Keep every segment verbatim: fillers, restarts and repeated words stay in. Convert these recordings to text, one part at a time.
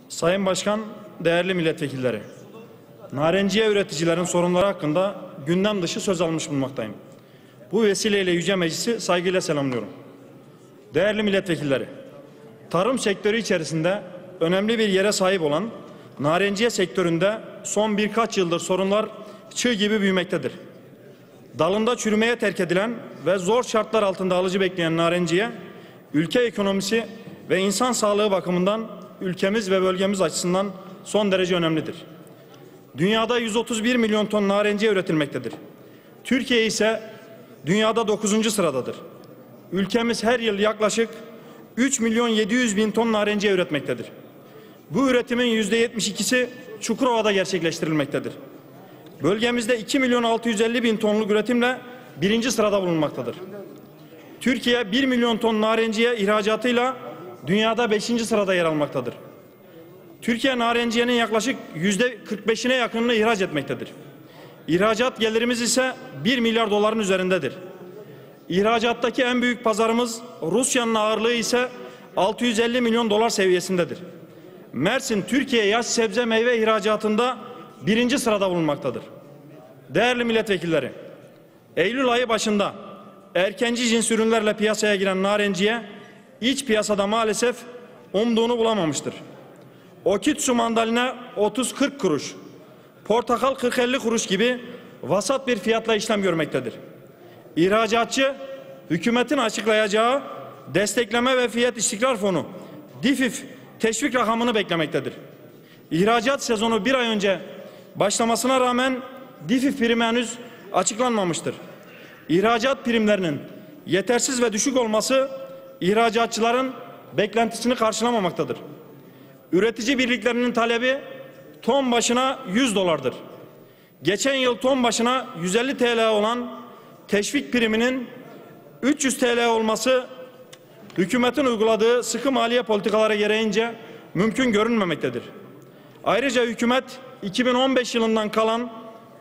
Sayın Başkan, değerli milletvekilleri, narenciye üreticilerin sorunları hakkında gündem dışı söz almış bulunmaktayım. Bu vesileyle Yüce Meclisi saygıyla selamlıyorum. Değerli milletvekilleri, tarım sektörü içerisinde önemli bir yere sahip olan narenciye sektöründe son birkaç yıldır sorunlar çığ gibi büyümektedir. Dalında çürümeye terk edilen ve zor şartlar altında alıcı bekleyen narenciye, ülke ekonomisi ve insan sağlığı bakımından ülkemiz ve bölgemiz açısından son derece önemlidir. Dünyada yüz otuz bir milyon ton narenciye üretilmektedir. Türkiye ise dünyada dokuzuncu sıradadır. Ülkemiz her yıl yaklaşık üç milyon yedi yüz bin ton narenciye üretmektedir. Bu üretimin yüzde yetmiş ikisi Çukurova'da gerçekleştirilmektedir. Bölgemizde iki milyon altı yüz elli bin tonluk üretimle birinci sırada bulunmaktadır. Türkiye bir milyon ton narenciye ihracatıyla dünyada beşinci sırada yer almaktadır. Türkiye narenciyenin yaklaşık yüzde kırk beşine yakınını ihraç etmektedir. İhracat gelirimiz ise bir milyar doların üzerindedir. İhracattaki en büyük pazarımız Rusya'nın ağırlığı ise altı yüz elli milyon dolar seviyesindedir. Mersin, Türkiye yaş sebze meyve ihracatında birinci sırada bulunmaktadır. Değerli milletvekilleri, Eylül ayı başında erkenci cins ürünlerle piyasaya giren narenciye iç piyasada maalesef umduğunu bulamamıştır. Okitsu mandalina otuz kırk kuruş, portakal kırk elli kuruş gibi vasat bir fiyatla işlem görmektedir. İhracatçı, hükümetin açıklayacağı destekleme ve fiyat istikrar fonu DİFİF teşvik rakamını beklemektedir. İhracat sezonu bir ay önce başlamasına rağmen DİFİF primi henüz açıklanmamıştır. İhracat primlerinin yetersiz ve düşük olması ihracatçıların beklentisini karşılamamaktadır. Üretici birliklerinin talebi ton başına yüz dolardır. Geçen yıl ton başına yüz elli TL olan teşvik priminin üç yüz TL olması hükümetin uyguladığı sıkı maliye politikaları gereğince mümkün görünmemektedir. Ayrıca hükümet iki bin on beş yılından kalan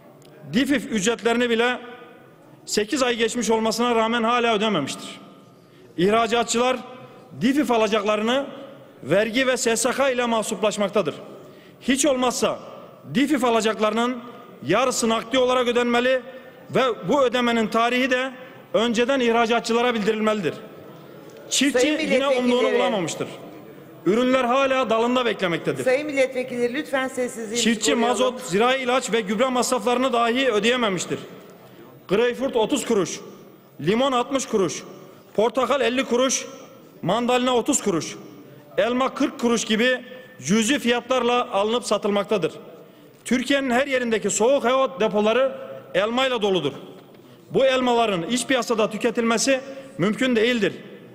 DİFİF ücretlerini bile sekiz ay geçmiş olmasına rağmen hala ödememiştir. İhracatçılar DİFİF alacaklarını vergi ve S S K ile mahsuplaşmaktadır. Hiç olmazsa DİFİF alacaklarının yarısı nakdi olarak ödenmeli ve bu ödemenin tarihi de önceden ihracatçılara bildirilmelidir. Çiftçi yine umduğunu bulamamıştır. Ürünler hala dalında beklemektedir. Sayın milletvekilleri lütfen sessizliğinizi Çiftçi koruyalım. mazot, zirai ilaç ve gübre masraflarını dahi ödeyememiştir. Greyfurt otuz kuruş, limon altmış kuruş, portakal elli kuruş, mandalina otuz kuruş, elma kırk kuruş gibi cüzi fiyatlarla alınıp satılmaktadır. Türkiye'nin her yerindeki soğuk hava depoları elmayla doludur. Bu elmaların iç piyasada tüketilmesi mümkün değildir.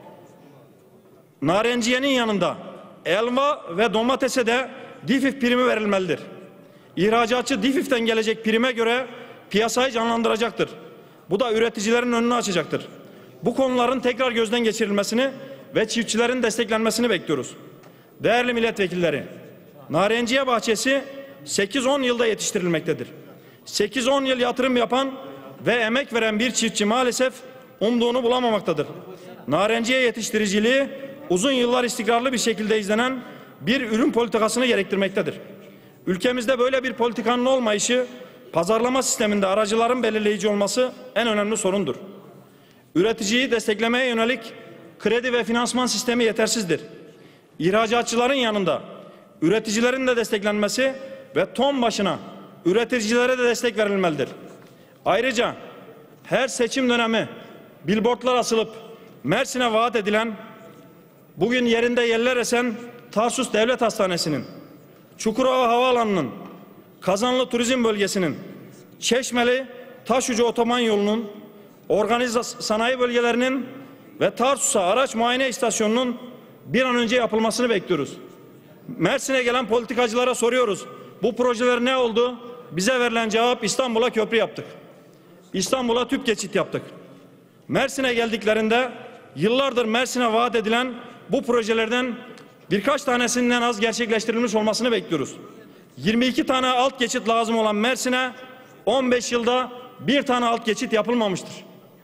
Narenciyenin yanında elma ve domatese de DİFİF primi verilmelidir. İhracatçı DİFİF'ten gelecek prime göre piyasayı canlandıracaktır. Bu da üreticilerin önünü açacaktır. Bu konuların tekrar gözden geçirilmesini ve çiftçilerin desteklenmesini bekliyoruz. Değerli milletvekilleri, narenciye bahçesi sekiz on yılda yetiştirilmektedir. sekiz on yıl yatırım yapan ve emek veren bir çiftçi maalesef umduğunu bulamamaktadır. Narenciye yetiştiriciliği uzun yıllar istikrarlı bir şekilde izlenen bir ürün politikasını gerektirmektedir. Ülkemizde böyle bir politikanın olmayışı, pazarlama sisteminde aracıların belirleyici olması en önemli sorundur. Üreticiyi desteklemeye yönelik kredi ve finansman sistemi yetersizdir. İhracatçıların yanında üreticilerin de desteklenmesi ve ton başına üreticilere de destek verilmelidir. Ayrıca her seçim dönemi billboardlar asılıp Mersin'e vaat edilen, bugün yerinde yerler esen Tarsus Devlet Hastanesi'nin, Çukurova Havaalanı'nın, Kazanlı Turizm Bölgesi'nin, Çeşmeli Taşucu Otoban Yolu'nun, organize sanayi bölgelerinin ve Tarsus'a araç muayene istasyonunun bir an önce yapılmasını bekliyoruz. Mersin'e gelen politikacılara soruyoruz. Bu projeler ne oldu? Bize verilen cevap İstanbul'a köprü yaptık. İstanbul'a tüp geçit yaptık. Mersin'e geldiklerinde yıllardır Mersin'e vaat edilen bu projelerden birkaç tanesinden az gerçekleştirilmiş olmasını bekliyoruz. yirmi iki tane alt geçit lazım olan Mersin'e on beş yılda bir tane alt geçit yapılmamıştır.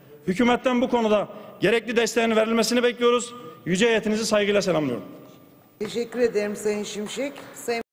Hükümetten bu konuda gerekli desteğin verilmesini bekliyoruz. Yüce heyetinizi saygıyla selamlıyorum. Teşekkür ederim Sayın Şimşek. Sayın